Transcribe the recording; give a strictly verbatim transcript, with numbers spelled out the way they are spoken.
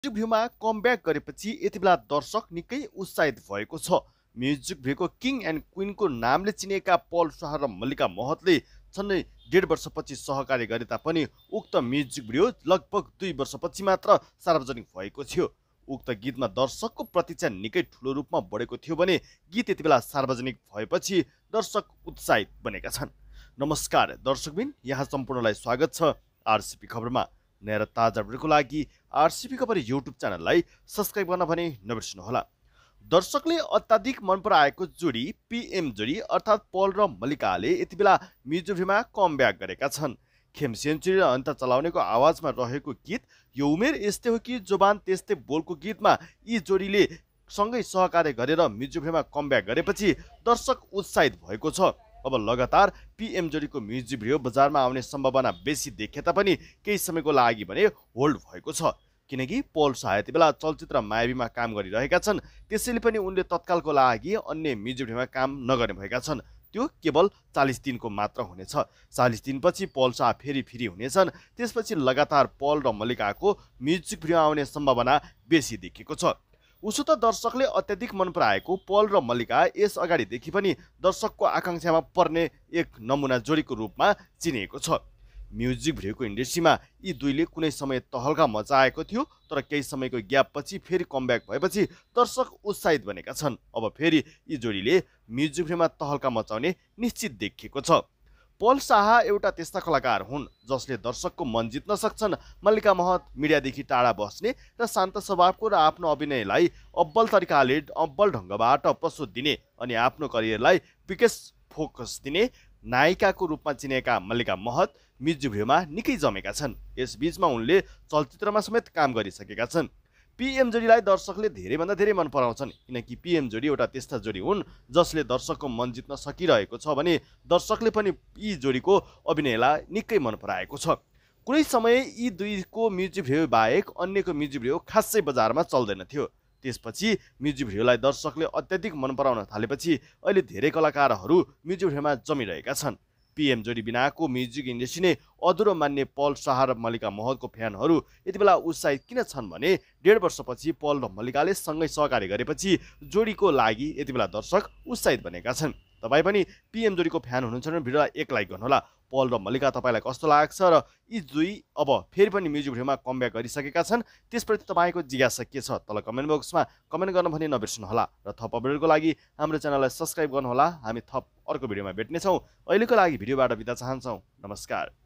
Music भ्यूमा comeback गरेपछि यति बेला दर्शक निकै उत्साहित भएको छ। म्युजिक भ्यूको किङ एन्ड क्विनको नामले चिनिएका पल शाह र मल्लिका महतले झन्डै डेढ वर्षपछि सहकार्य गरे तापनि उक्त म्युजिक भिडियो लगभग दुई वर्षपछि मात्र सार्वजनिक भएको थियो। उक्त गीतमा दर्शकको प्रतीक्षा निकै ठुलो रूपमा बढेको थियो भने गीत यति बेला सार्वजनिक भएपछि दर्शक उत्साहित बनेका छन्। नमस्कार दर्शकबिन, यहाँ सम्पूर्णलाई स्वागत छ आरसीपी खबरमा। नयाँ र ताजा भिडियोको लागि आरसीपी खबर युट्युब च्यानललाई सब्स्क्राइब गर्न भने नबिर्सनुहोला। दर्शकले अत्याधिक मन पराएको जोडी पीएम जोडी अर्थात् पल र मल्लिकाले यति बेला म्युजिक भ्यूमा कमब्याक गरेका छन्। खेम सेन्चुरी र अन्त चलाउनेको आवाजमा रहेको गीत यो उमेर यस्तै हो कि जोबान त्यस्तै बोलको गीतमा यी जोडीले सँगै सहकार्य गरेर म्युजिक भ्यूमा कमब्याक गरेपछि दर्शक उत्साहित भएको छ। अब लगातार पीएम जोडीको म्युजिक भिडियो बजारमा आउने सम्भावना बेसी देखे तापनि केही समयको लागि भने होल्ड भएको छ, किनकि पल शाह यति बेला चलचित्र मायावीमा काम गरिरहेका छन्। त्यसैले पनि उनले तत्कालको लागि अन्य म्युजिक भिडियोमा काम नगर्ने भएका छन्। त्यो केवल चालिस दिनको मात्र हुनेछ। चालिस दिनपछि पल शाह फेरि फेरि हुनेछन्। त्यसपछि लगातार पल र मल्लिकाको म्युजिक भिडियो आउने सम्भावना बेसी देखिएको छ। उसो त दर्शकले अत्याधिक मन पराएको पल र मल्लिका यस अगाडिदेखि पनि दर्शकको आकांक्षामा पर्ने एक नमुना जोडीको रूपमा चिनिएको छ। म्युजिक भिडियोको इन्डस्ट्रीमा यी दुईले कुनै समय तहल्का मचाएको थियो, तर केही समयको ग्यापपछि फेरि कमब्याक भएपछि दर्शक उत्साहित बनेका छन्। अब फेरि यी जोडीले म्युजिक भिडियोमा तहल्का मचाउने निश्चित देखिएको छ। पल शाह एउटा त्यस्ता कलाकार हुन् जसले दर्शकको मन जित्न सक्छन्। मल्लिका महत मिडियादेखि टाढा बस्ने र शान्त स्वभावको र आफ्नो अभिनयलाई अब्बल तरिकाले अब्बल ढङ्गबाट प्रस्तुत दिने अनि आफ्नो करियरलाई विशेष फोकस दिने नायिकाको रूपमा चिनेका मल्लिका महत म्युजिक भिडियोमा निकै जमेका छन्। यसबीचमा उनले चलचित्रमा समेत काम गरिसकेका छन्। पीएम जोडीलाई दर्शकले धेरैभन्दा धेरै मन पराउँछन्, किनकि पीएम जोडी एउटा त्यस्ता जोडी हुन् जसले दर्शकको मन जित्न सकिरहेको छ भने दर्शकले पनि यी जोडीको अभिनयलाई निकै मन पराएको छ। कुनै समय यी दुईको म्युजिक भिडियो बाहेक अन्यको म्युजिक भिडियो खासै बजारमा चल्दैन थियो। त्यसपछि म्युजिक भिडियोलाई दर्शकले अत्याधिक मन पराउन थालेपछि अहिले धेरै कलाकारहरू म्युजिक भिडियोमा जमिरहेका छन्। पीएम जोडी बिनाको म्युजिक इन्डस्ट्री नै अधुरो मान्ने पल शाह र मल्लिका महतको फ्यानहरू यति बेला उत्साहित किन छन् भने डेढ वर्षपछि पल र मल्लिकाले सँगै सहकार्य गरेपछि जोडीको लागि यति बेला दर्शक उत्साहित बनेका छन्। तपाईँ पनि पीएम जोडीको फ्यान हुनुहुन्छ भने भिडियोलाई एक लाइक गर्नुहोला। पल र मल्लिका तपाईँलाई कस्तो लाग्छ र यी दुई अब फेरि पनि म्युजिक भिडियोमा कमब्याक गरिसकेका छन्, त्यसप्रति तपाईँको जिज्ञासा के छ तल कमेन्ट बक्समा कमेन्ट गर्न भने नबिर्सनुहोला। र थप अपडेटको लागि हाम्रो च्यानललाई सब्स्क्राइब गर्नुहोला। हामी थप अर्को भिडियोमा भेट्नेछौँ। अहिलेको लागि भिडियोबाट बिदा चाहन्छौँ। नमस्कार।